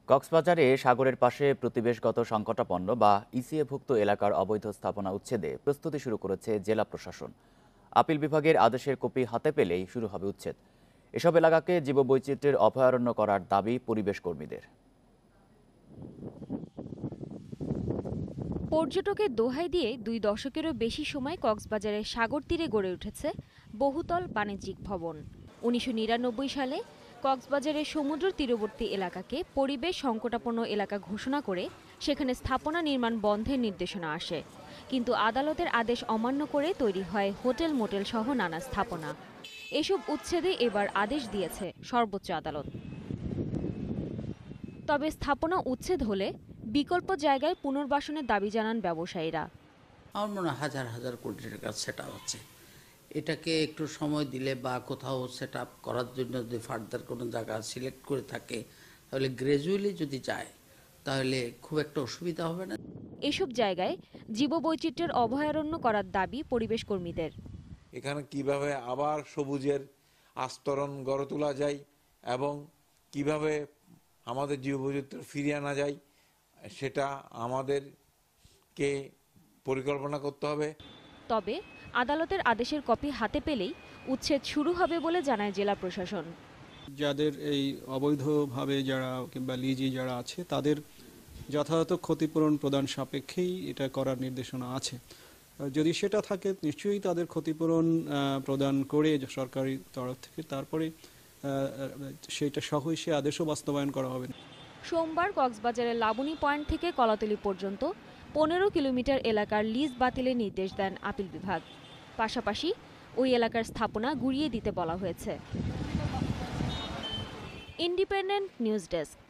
কক্সবাজারে সাগরের পাশে প্রতিবেশগত সংকটাপন্ন বা ইসিএভুক্ত এলাকার অবৈধ স্থাপনা উচ্ছেদে প্রস্তুতি শুরু করেছে জেলা প্রশাসন। আপিল বিভাগের আদেশের কপি হাতে পেলেই শুরু হবে উচ্ছেদ। এসব এলাকাকে জীববৈচিত্র্যের অভয়ারণ্য করার দাবি পরিবেশ কর্মীদের। পর্যটকের দোহাই দিয়ে 2 দশকেরও বেশি সময় কক্সবাজারের সাগর তীরে গড়ে উঠেছে বহুতল বাণিজ্যিক ভবন। 1999 সালে কক্সবাজারের সমুদ্র তীরবর্তী এলাকাকে পরিবেশ সংকটাপন্ন এলাকা ঘোষণা করে সেখানে স্থাপনা নির্মাণ বন্ধের নির্দেশনা আসে। কিন্তু আদালতের আদেশ অমান্য করে তৈরি হয় হোটেল মোটেল সহ নানা স্থাপনা। এসব উচ্ছেদে এবার আদেশ দিয়েছে সর্বোচ্চ আদালত। তবে স্থাপনা উচ্ছেদ হলে বিকল্প জায়গায় পুনর্বাসনের দাবি জানান ব্যবসায়ীরা। আমার মনে হয় হাজার হাজার কোটি টাকা সেট হচ্ছে, এটাকে একটু সময় দিলে বা কোথাও সেট আপ করার জন্য যদি ফার্দার কোনো জায়গা সিলেক্ট করে থাকে তাহলে গ্র্যাজুয়ালি যদি যায় তাহলে খুব একটা অসুবিধা হবে না। এসব জায়গায় জীববৈচিত্র্যের অভয়ারণ্য করার দাবি পরিবেশ কর্মীদের। এখানে কিভাবে আবার সবুজের আস্তরণ গড়ে তোলা যায় এবং কিভাবে আমাদের জীববৈচিত্র্য ফিরিয়ে আনা যায় সেটা আমাদেরকে পরিকল্পনা করতে হবে। তবে আদালতের আদেশের কপি হাতে পেলেই উচ্ছেদ শুরু হবে বলে জানায় জেলা প্রশাসন। যাদের এই অবৈধভাবে যারা কিংবা লিজি যারা আছে তাদের যথাযথ ক্ষতিপূরণ প্রদান সাপেক্ষেই এটা করার নির্দেশনা আছে। যদি সেটা থাকে নিশ্চয়ই তাদের ক্ষতিপূরণ প্রদান করে সরকারি তরফ থেকে তারপরে সেটা সহই সে আদেশও বাস্তবায়ন করা হবে। সোমবার কক্সবাজারের লাবণী পয়েন্ট থেকে কলাতলি পর্যন্ত 15 কিলোমিটার এলাকার লিজ বাতিলের নির্দেশ দেন আপিল বিভাগ। পাশাপাশি ওই এলাকার স্থাপনা গুড়িয়ে দিতে বলা হয়েছে। Independent news desk.